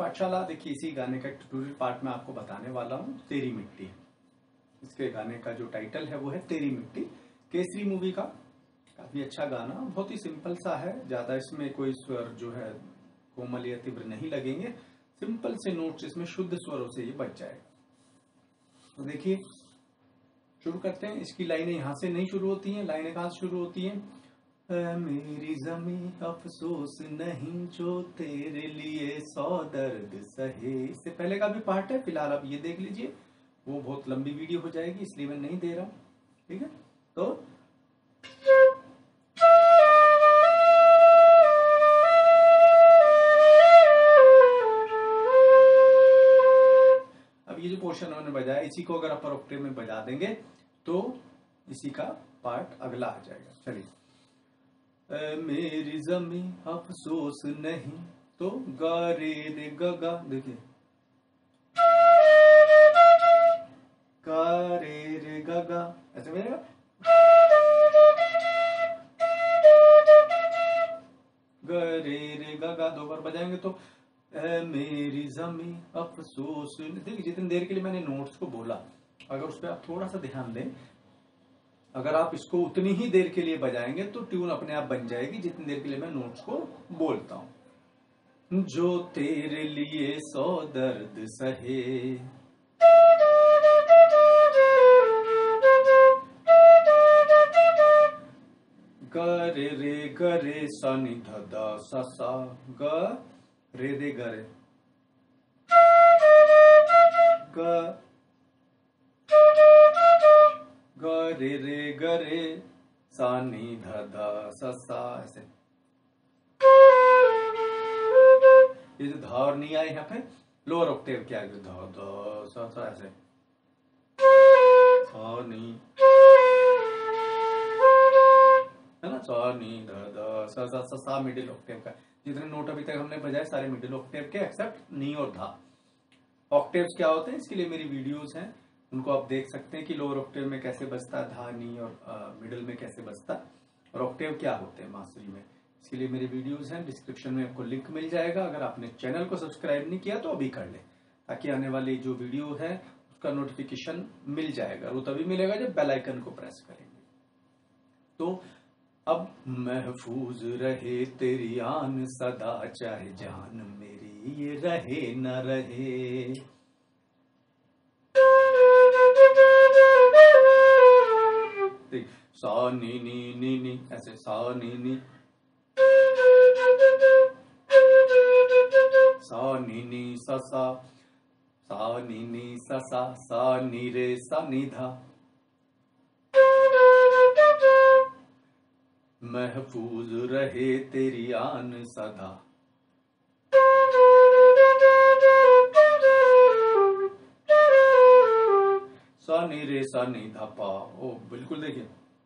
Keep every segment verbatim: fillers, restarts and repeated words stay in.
पाठशाला। देखिए इसी गाने का ट्यूटोरियल पार्ट में आपको बताने वाला हूँ, तेरी मिट्टी। इसके गाने का जो टाइटल है वो है तेरी मिट्टी, केसरी मूवी का। काफी अच्छा गाना, बहुत ही सिंपल सा है, ज्यादा इसमें कोई स्वर जो है कोमल या तीव्र नहीं लगेंगे, सिंपल से नोट्स इसमें शुद्ध स्वरों से ये बच जाएगा। तो देखिए शुरू करते हैं। इसकी लाइनें यहाँ से नहीं शुरू होती हैं, लाइनें कहाँ से शुरू होती हैं? मेरी ज़मीं अफसोस नहीं जो तेरे लिए सौ दर्द सहे। इससे पहले का भी पार्ट है, फिलहाल आप ये देख लीजिए, वो बहुत लंबी वीडियो हो जाएगी इसलिए मैं नहीं दे रहा हूं। ठीक है, तो अब ये जो पोर्शन उन्होंने बजाया, इसी को अगर अपर ऑक्टेव में बजा देंगे तो इसी का पार्ट अगला आ जाएगा। चलिए, मेरी ज़मीं अफसोस नहीं, तो गा रे रे गा गा, देखिए गा रे रे गा गा, ऐसे मिलेगा। गा रे रे गा गा दो बार बजाएंगे तो ए मेरी ज़मीं अफसोस। देखिए जितनी देर के लिए मैंने नोट्स को बोला, अगर उस पर आप थोड़ा सा ध्यान दें, अगर आप इसको उतनी ही देर के लिए बजाएंगे तो ट्यून अपने आप बन जाएगी जितनी देर के लिए मैं नोट्स को बोलता हूं। जो तेरे लिए सौ दर्द सहे, ग रे रे ग रे सा नि ध द सा सा, ग रे रे ग रे ग ग रे रे ग रे सा नि ध द सा सा, ऐसे। ये जो ध और नी आए यहाँ पे लोअर ऑक्टेव के आगे, ध द सा सा, ऐसे सा नी, है ना, सा नी ध द सा सा सा, सा मिडिल ऑक्टेव का। जितने नोट अभी तक हमने बजाए सारे मिडिल ऑक्टेव के, एक्सेप्ट नी और धा। ऑक्टेव्स क्या होते हैं इसके लिए मेरी वीडियोस हैं, उनको आप देख सकते हैं कि लोअर ऑक्टेव में कैसे बजता है धा नी, और मिडिल में कैसे बजता है, और ऑक्टेव क्या होते हैं मास्टरी में। इसके लिए मेरे वीडियोस हैं, डिस्क्रिप्शन में आपको लिंक मिल जाएगा। अगर आपने चैनल को सब्सक्राइब नहीं किया तो अभी कर ले, ताकि आने वाली जो वीडियो है उसका नोटिफिकेशन मिल जाएगा। वो तभी मिलेगा जब बेल आइकन को प्रेस करेंगे। तो अब महफूज रहे तेरी आन सदा, चाहे जान मेरी ये रहे न रहे। सा नी नी नी नी, ऐसे सा नी नी, सा नी नी सा सा, सा नी नी सा सा, सा नी रे सा नी धा। महफूज रहे तेरी आन सदा, सा नी रे सा नी धा पा। ओ बिल्कुल देखिए,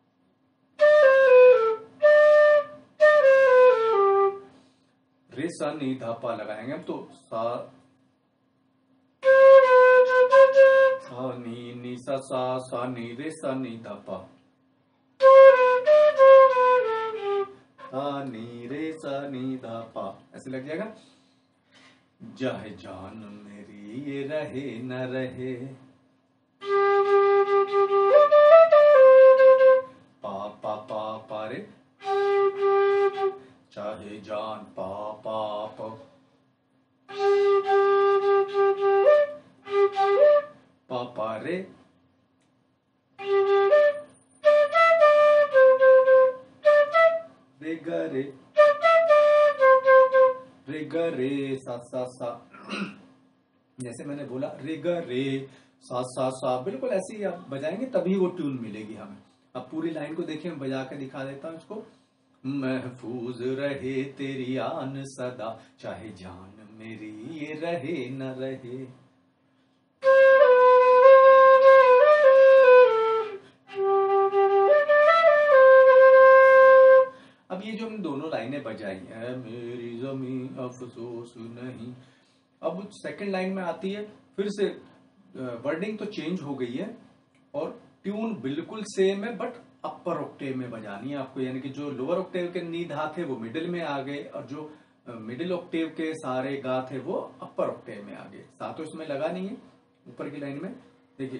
रे सा नी धा पा लगाएंगे हम तो सा सा नी नी सा सा, सा नी रे सा नी धा पा, सा नी रे सा नी धा पा, ऐसे लग जाएगा। चाहे जान मेरी ये रहे न रहे, पा पा पा पा रे, चाहे जान पा पा पा, पा पा रे, रे ग रे, रे ग रे सा सा सा। जैसे मैंने बोला रे ग रे सा सा सा, बिल्कुल ऐसे ही आप बजाएंगे तभी वो ट्यून मिलेगी हमें। अब पूरी लाइन को देखिए, मैं बजा के दिखा देता हूँ इसको। महफूज रहे तेरी आन सदा, चाहे जान मेरी ये रहे न रहे। अब ये जो हम दोनों लाइनें बजाई है, मेरी ज़मीं अफसोस नहीं, अब सेकंड लाइन में आती है, फिर से वर्डिंग तो चेंज हो गई है और ट्यून बिल्कुल सेम है, बट अपर ऑक्टेव में बजानी है आपको, यानी कि जो लोअर ऑक्टेव के नी धा थे वो मिडिल में आ गए, और जो मिडिल ऑक्टेव के सारे गा थे वो अपर ऑक्टेव में आ गए। सा तो इसमें लगा नहीं है ऊपर की लाइन में, देखिए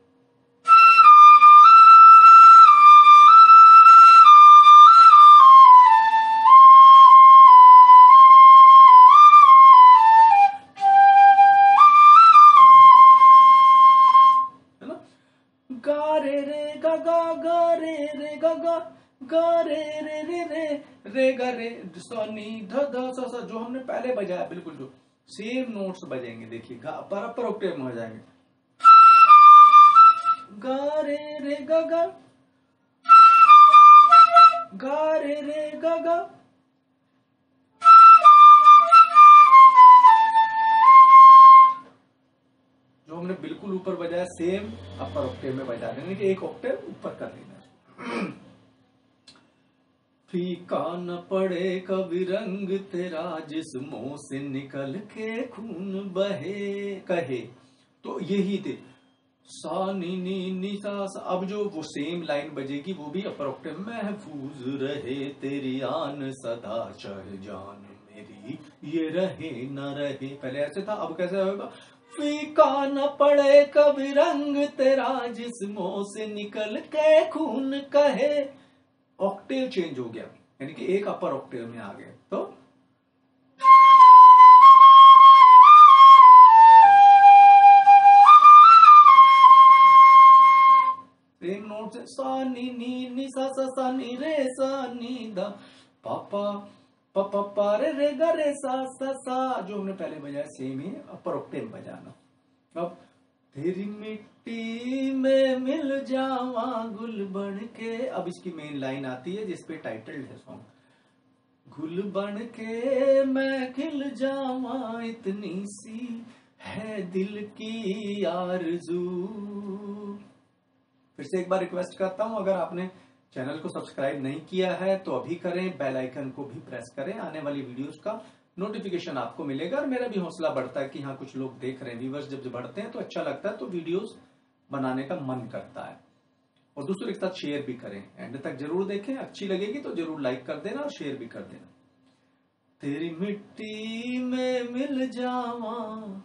है ना, गा रे रे गा गा गा रे रे गा गा गा रे रे रे रे रे गा रे सा नी ध ध सा सा, जो हमने पहले बजाया बिल्कुल जो सेम नोट्स बजेंगे। देखिए गा पर अपर ऑक्टेव में हो जाएंगे, गा रे रे गा गा गा रे रे गा गा, जो हमने बिल्कुल ऊपर बजाया सेम अपर ऑक्टेव में बजा देंगे कि एक ऑक्टेव ऊपर कर लेना। फीका न पड़े कभी रंग तेरा जिस मुंह से निकल के खून बहे कहे, तो यही थे सा नी नी नी सा सा। अब जो वो सेम लाइन बजेगी वो भी अपर ऑक्टेव, महफूज रहे तेरी आन सदा चाहे जान मेरी ये रहे न रहे, पहले ऐसे था अब कैसे होगा, फीका न पड़े कभी रंग तेरा जिस मुंह से निकल के खून कहे, ऑक्टेव चेंज हो गया यानी कि एक अपर ऑक्टेव में आ गए। तो सेम नोट से सा नी नी नी सा सा सा नी रे सा नी दा पापा पापा पा रे रे गा रे सा सा सा, जो हमने पहले बजाया सेम ही अपर ऑक्टेव बजाना। अब तेरी मिट्टी में मिल जावा गुल बन के, अब इसकी मेन लाइन आती है जिसपे टाइटल है सॉन्ग, गुल बन के मैं खिल जावा इतनी सी है दिल की आरज़ू। फिर से एक बार रिक्वेस्ट करता हूं, अगर आपने चैनल को सब्सक्राइब नहीं किया है तो अभी करें, बेल आइकन को भी प्रेस करें, आने वाली वीडियोस का नोटिफिकेशन आपको मिलेगा और मेरा भी हौसला बढ़ता है कि हाँ कुछ लोग देख रहे हैं। व्यूवर्स जब बढ़ते हैं तो अच्छा लगता है, तो वीडियोस बनाने का मन करता है। और दूसरों के साथ शेयर भी करें, एंड तक जरूर देखें, अच्छी लगेगी तो जरूर लाइक कर देना और शेयर भी कर देना। तेरी मिट्टी में मिल जावा,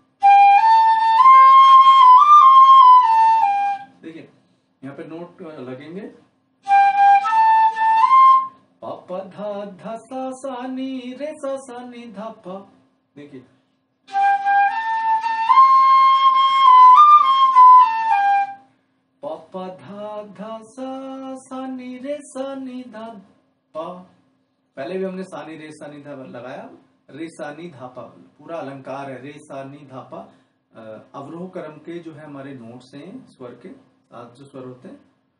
देखिए यहाँ पे नोट लगेंगे, पापा धा धा सा सा नी रे सा सा नी धा पा, देखिए पापा धा धा सा सा नी रे सा नी धा पा, पहले भी हमने सा नी रे सा नी धा लगाया, रे सा नी धा पा पूरा अलंकार है, रे सा नी धा पा अवरोह क्रम के जो है हमारे नोट्स हैं, स्वर के सात जो स्वर होते हैं,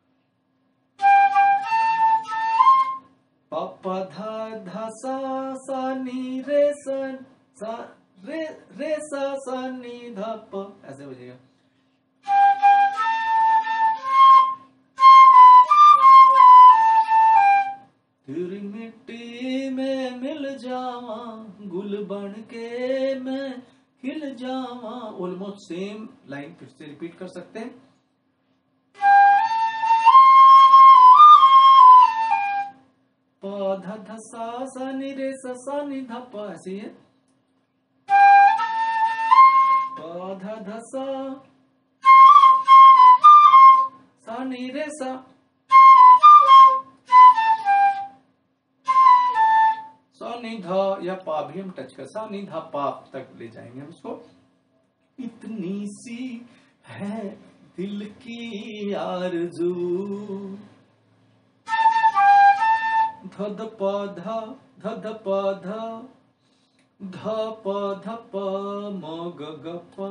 पापा धा धा सा सा नी रे सा सा रे रे सा सा नी धा प, ऐसे बजेगा। तेरी मिट्टी में मिल जावा गुल बन के मैं खिल जावा, ऑलमोस्ट सेम लाइन फिर से रिपीट कर सकते हैं। धा धा सा सा नी रे सा सा नी धा पा, ऐसे ही है, पा धा धा सा सा नी रे सा, सा नी धा या पा भी हम टच कर, सा नी धा पा तक ले जाएंगे हम इसको। इतनी सी है दिल की आरज़ू, ध ध प धा ध ध प धा ध प ध प म ग ग प,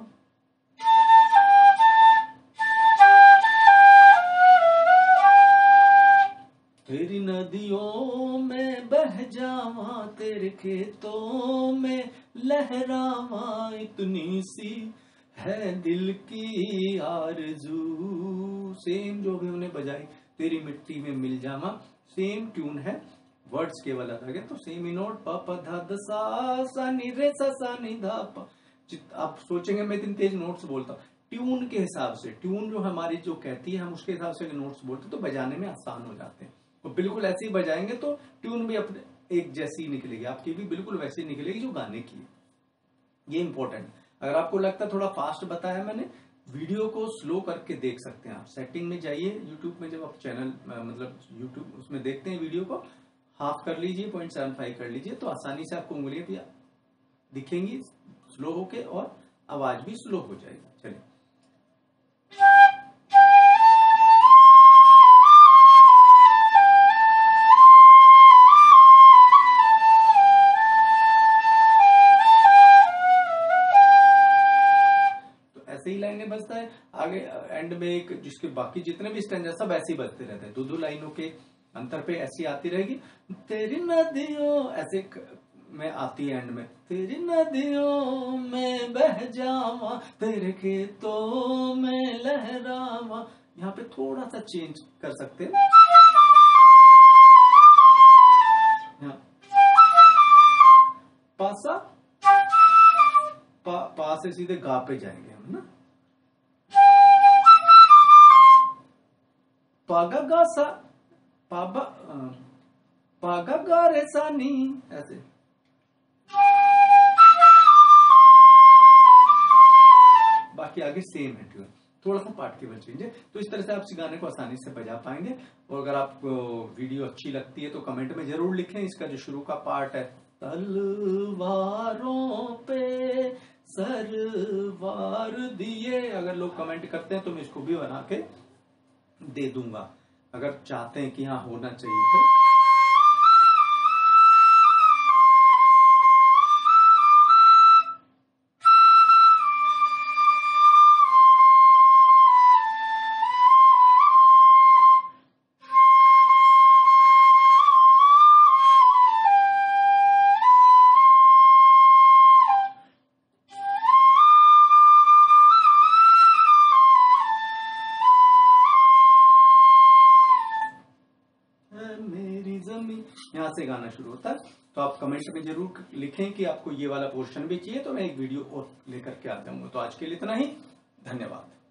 तेरी नदियों में बह जावा तेरे खेतों में लहरावा, इतनी सी है दिल की आरज़ू, सेम जो भी हमने बजाई, तेरी मिट्टी में मिल जावा, सेम ट्यून है, वर्ड्स केवल अलग है, तो सेम ही नोट प प धा ध सा सा नी रे सा सा नी धा प। आप सोचेंगे मैं इतनी तेज नोट्स बोलता हूँ, ट्यून के हिसाब से, ट्यून जो हमारी जो कहती है हम उसके हिसाब से नोट्स बोलते तो बजाने में आसान हो जाते हैं, और बिल्कुल ऐसे ही बजाएंगे तो ट्यून भी अपने एक जैसी निकलेगी, आपकी भी बिल्कुल वैसी निकलेगी जो गाने की है। ये इंपॉर्टेंट। अगर आपको लगता है थोड़ा फास्ट बताया मैंने, वीडियो को स्लो करके देख सकते हैं आप। सेटिंग में जाइए यूट्यूब में, जब आप चैनल मतलब यूट्यूब उसमें देखते हैं वीडियो को, हाफ कर लीजिए, पॉइंट सेवन फाइव कर लीजिए, तो आसानी से आपको उंगलियां भी दिखेंगी स्लो होके और आवाज भी स्लो हो जाएगी। चलिए ऐसे ही लाइनें बजता है। आगे एंड में एक जिसके बाकी जितने भी स्टैंड सब ऐसे ही बजते रहते हैं, दो दो लाइनों के अंतर पे ऐसी आती रहेगी। तेरी नदियों ऐसे में आती है एंड में, तेरी नदियों में बह जावा, तेरे खेतों में लहरावा। यहाँ पे थोड़ा सा चेंज कर सकते हैं, पासा पा, पा से सीधे गा पे जाएंगे हम ना, पागा गा सा पाबा पागा गा रे सा नी, ऐसे बाकी आगे सेम है ट्यून, थोड़ा सा पार्ट केवल चेंज है। तो इस तरह से आप इस गाने को आसानी से बजा पाएंगे। और अगर आपको वीडियो अच्छी लगती है तो कमेंट में जरूर लिखें। इसका जो शुरू का पार्ट है, तलवारों पे सरवार दिए, अगर लोग कमेंट करते हैं तो मैं इसको भी बना के दे दूंगा, अगर चाहते हैं कि हाँ होना चाहिए तो। मेरी जमीन, यहाँ से गाना शुरू होता है। तो आप कमेंट में जरूर लिखें कि आपको ये वाला पोर्शन भी चाहिए, तो मैं एक वीडियो और लेकर के आ जाऊंगा। तो आज के लिए इतना ही, धन्यवाद।